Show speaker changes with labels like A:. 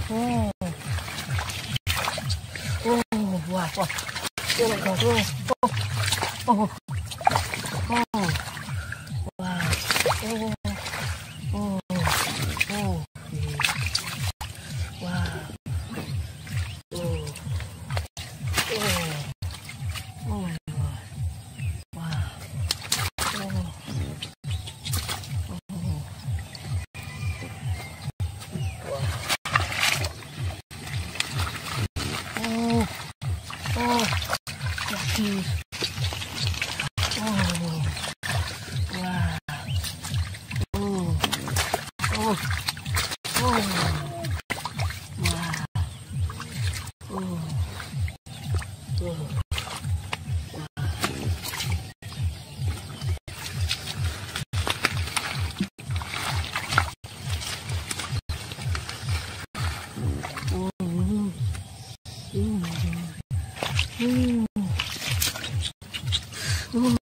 A: Oh, oh, wow, wow. Oh my God. Oh, oh, oh, oh, wow. Oh, oh, oh, wow. Oh, oh, oh my God. Wow. Oh, oh, wow. Oh, oh, lucky. Oh, wow. Oh, oh, oh, wow. Oh, oh. Oh,